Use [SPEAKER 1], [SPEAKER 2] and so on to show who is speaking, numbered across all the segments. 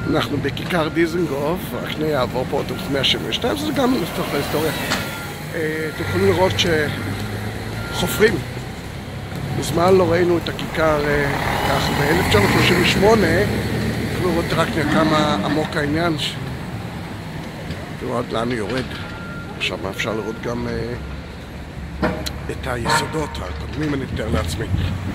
[SPEAKER 1] אנחנו בכיכר דיזנגוף, רק שנייה יעבור פה עוד 172, זה גם לתוך ההיסטוריה. אתם יכולים לראות שחופרים. בזמן לא ראינו את הכיכר ככה. ב-1938 יכולו לראות רק כמה עמוק העניין. תראו עד לאן הוא יורד. עכשיו אפשר לראות גם את היסודות הקודמים, אני מתאר לעצמי.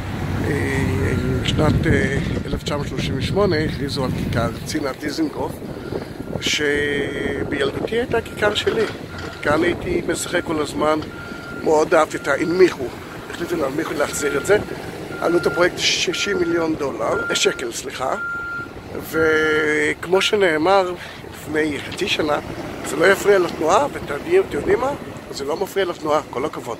[SPEAKER 1] בשנת 1938 הכריזו על כיכר צינת דיזנגוף, שבילדותי הייתה כיכר שלי. כאן הייתי משחק כל הזמן, מאוד אהבתי את ההנמיכו. החליטו להנמיכו להחזיר את זה. עלות הפרויקט 60 מיליון שקל, סליחה. וכמו שנאמר לפני חצי שנה, זה לא יפריע לתנועה, ואתם יודעים מה? זה לא מפריע לתנועה, כל הכבוד.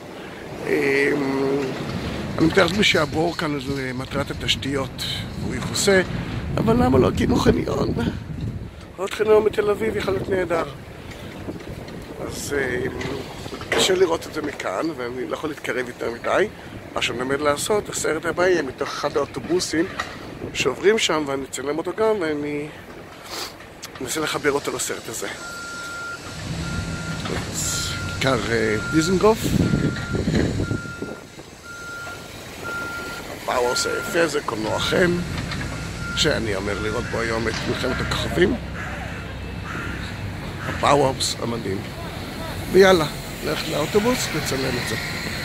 [SPEAKER 1] אני מתאר לעצמי שהבור כאן זה מטרת התשתיות, והוא יכוסה, אבל למה לא הקימו חניון? עוד חניון בתל אביב יכול להיות נהדר. אז קשה לראות את זה מכאן, ואני לא יכול להתקרב יותר מדי. מה שאני עומד לעשות, הסרט הבא יהיה מתוך אחד האוטובוסים שעוברים שם, ואני אצלם אותו גם, ואני אנסה לחבר אותו לסרט הזה. אז כיכר דיזנגוף. הבור עושה יפה, זה קולנוע חן, שאני אומר לראות בו היום את מלחמת הכוכבים. הבור המדהים. ויאללה, לך לאוטובוס וצלם את זה.